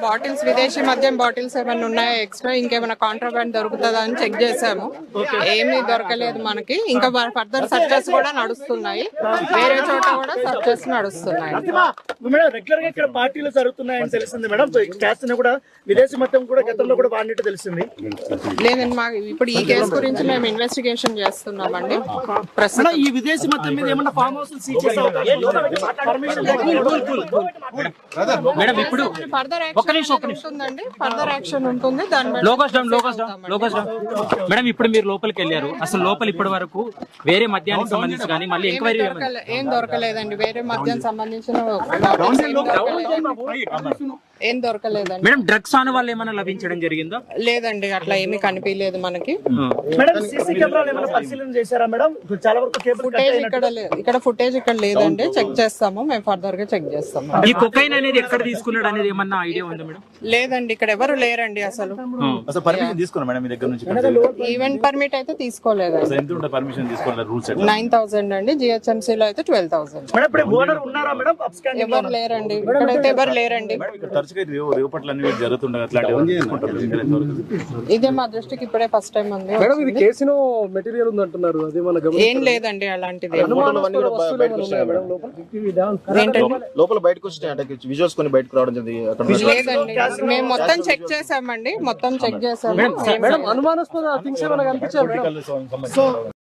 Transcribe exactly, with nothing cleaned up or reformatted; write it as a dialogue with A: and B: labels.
A: Bottles విదేశీ మద్యం bottles ఏమైనా ఉన్నాయా ఎక్స్ట్రా, ఇంకేమైనా కాంట్రాబ్యాండ్ దొరుకుతుందా అని చెక్ చేసాము. ఏమీ దొరకలేదు మనకి. ఇంకా ఫర్దర్ సర్చెస్ కూడా నడుస్తున్నాయి, వేరే చోట కూడా సర్చెస్ నడుస్తున్నాయి.
B: రెగ్యులర్ గా ఇక్కడ పార్టీలు జరుగుతున్నాయని తెలిసింది మేడం. కూడా విదేశీ మద్యం కూడా గతంలో కూడా వాడినట్టు తెలిసింది.
A: లేదండి, మాకు ఇప్పుడు ఈ కేసు గురించి మేము ఇన్వెస్టిగేషన్ చేస్తున్నామండి. ప్రస్తుతం
B: ఈ విదేశీ మద్యం మీద ఏమన్నా ఫామ్ హౌస్ సీజ్ చేసే అవకాశం
C: మేడం ఇప్పుడు
A: ఫర్దర్ యాక్షన్ ఉంటుందండి. ఫర్దర్ యాక్షన్ ఉంటుంది. దాని
C: మేడం ఇప్పుడు మీరు లోపలికి వెళ్ళారు, అసలు లోపల ఇప్పటి వరకు వేరే మద్యానికి సంబంధించి కానీ మళ్ళీ ఎంక్వైరీ
A: ఏం దొరకలేదండి. వేరే మద్యానికి సంబంధించిన ఏం దొరకలేదండి.
C: మేడం డ్రగ్స్ ఆన్ వాళ్ళు ఏమైనా లభించడం జరిగిందా?
A: లేదండి, అట్లా ఏమీ కనిపించలేదు మనకి. ఫుటేజ్ ఇక్కడ ఇక్కడ ఫుటేజ్ ఇక్కడ లేదండి. చెక్ చేస్తాము, మేము ఫర్దర్ గా చెక్ చేస్తాము.
C: ఈ కొకైన్ అనేది ఎక్కడ తీసుకున్నాడు అనేది ఏమన్నా ఐడియా ఉందా మేడం?
A: లేదండి, ఇక్కడ ఎవరు లేరండి. అసలు ఈవెంట్ పర్మిట్ అయితే తీసుకోలేదు. నైన్ థౌసండ్ అండి, జిహెచ్ఎంసీ లో అయితే ట్వెల్వ్ థౌసండ్. ఎవరు లేరండి, ఇక్కడైతే ఎవరు లేరండి. ఇదే మా దృష్టికి ఇప్పుడే ఫస్ట్ టైం ఉంది. ఏం లేదండి అలాంటిది.
D: లోపల బయటకు విజువల్స్ కొన్ని బయటకు రావడం జరిగింది.
A: లేదండి, మేము మొత్తం చెక్ చేసామండి, మొత్తం చెక్ చేసాము.
B: అనుమానాస్పద థింగ్స్ ఏమైనా కనిపించాయి.